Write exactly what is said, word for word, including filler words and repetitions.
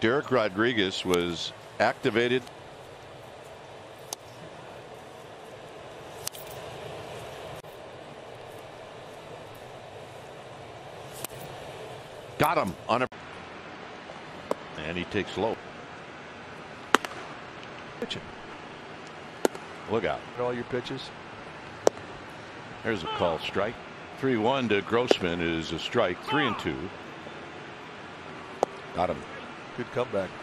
Derek Rodriguez was activated. Got him on a. And he takes low. Pitching. Look out. All your pitches. There's a call strike. three one to Grossman is a strike. Three and two. Got him. Good comeback.